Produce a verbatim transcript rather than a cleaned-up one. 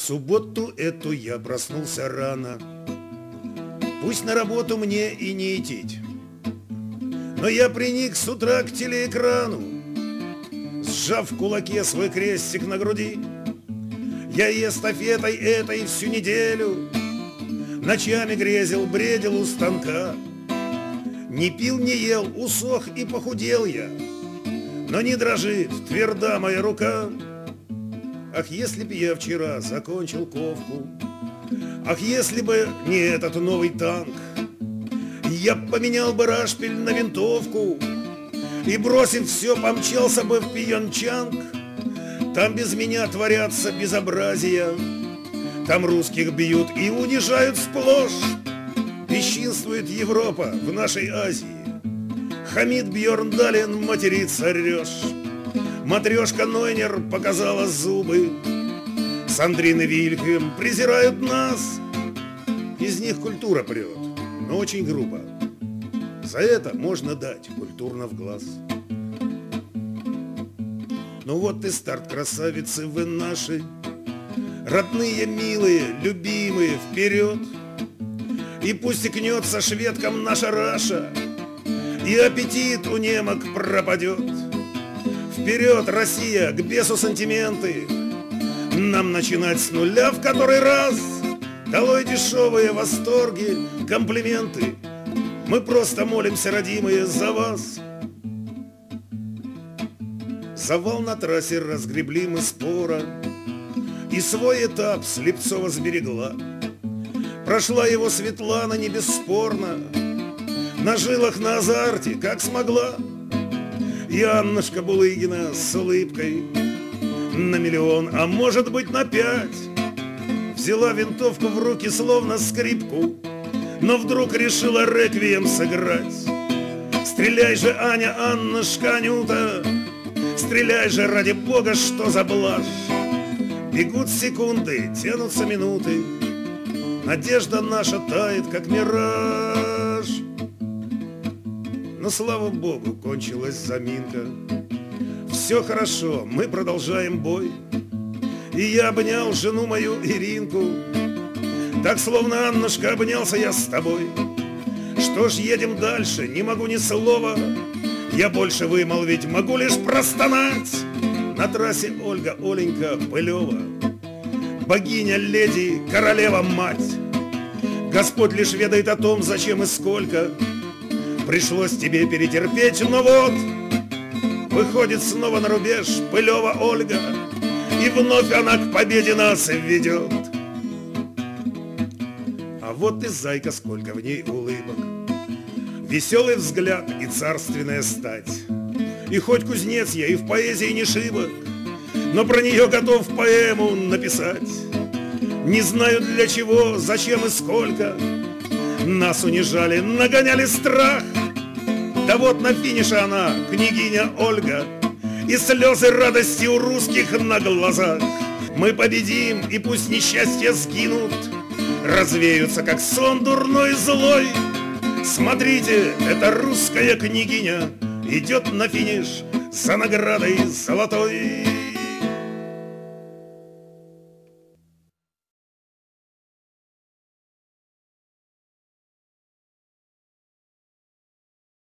субботу эту я проснулся рано. Пусть на работу мне и не идти, но я приник с утра к телеэкрану, сжав в кулаке свой крестик на груди. Я и эстафетой этой всю неделю ночами грезил, бредил у станка. Не пил, не ел, усох и похудел я, но не дрожит тверда моя рука. Ах, если б я вчера закончил ковку, ах, если бы не этот новый танк, я поменял бы рашпиль на винтовку и, бросив все, помчался бы в Пьончанг. Там без меня творятся безобразия, там русских бьют и унижают сплошь. Бесчинствует Европа в нашей Азии, хамит Бьерндален, матерится рёж. Матрешка Нойнер показала зубы, Сандрин и Вильхем презирают нас. Из них культура прет, но очень грубо. За это можно дать культурно в глаз. Ну вот и старт, красавицы вы наши, родные, милые, любимые, вперед! И пусть икнется шведкам наша Раша, и аппетит у немок пропадет. Вперед, Россия, к бесу сантименты, нам начинать с нуля в который раз. Долой дешевые восторги, комплименты, мы просто молимся, родимые, за вас. Завал на трассе разгребли мы спора, и свой этап Слепцова сберегла. Прошла его Светлана не бесспорно, на жилах, на азарте, как смогла. И Аннушка Булыгина с улыбкой на миллион, а может быть на пять, взяла винтовку в руки, словно скрипку, но вдруг решила реквием сыграть. Стреляй же, Аня, Аннушка, Анюта, стреляй же, ради бога, что за блажь. Бегут секунды, тянутся минуты, надежда наша тает, как мираж. Но, слава богу, кончилась заминка. Все хорошо, мы продолжаем бой. И я обнял жену мою Иринку, так, словно, Аннушка, обнялся я с тобой. Что ж, едем дальше, не могу ни слова я больше вымолвить, могу лишь простонать. На трассе Ольга, Оленька Пылева, богиня, леди, королева, мать. Господь лишь ведает о том, зачем и сколько пришлось тебе перетерпеть, но вот выходит снова на рубеж Пылева Ольга, и вновь она к победе нас ведет. А вот и зайка, сколько в ней улыбок, веселый взгляд и царственная стать. И хоть кузнец я и в поэзии не шибок, но про нее готов поэму написать. Не знаю для чего, зачем и сколько нас унижали, нагоняли страх. Да вот на финише она, княгиня Ольга, и слезы радости у русских на глазах. Мы победим, и пусть несчастья сгинут, развеются, как сон дурной и злой. Смотрите, эта русская княгиня идет на финиш за наградой золотой.